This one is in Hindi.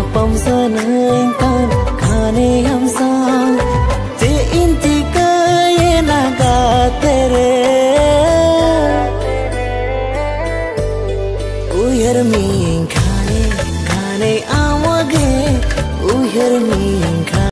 pom sanang kan खाने हम साथ ते इंतका ये लगा तेरे उयर में खाने खाने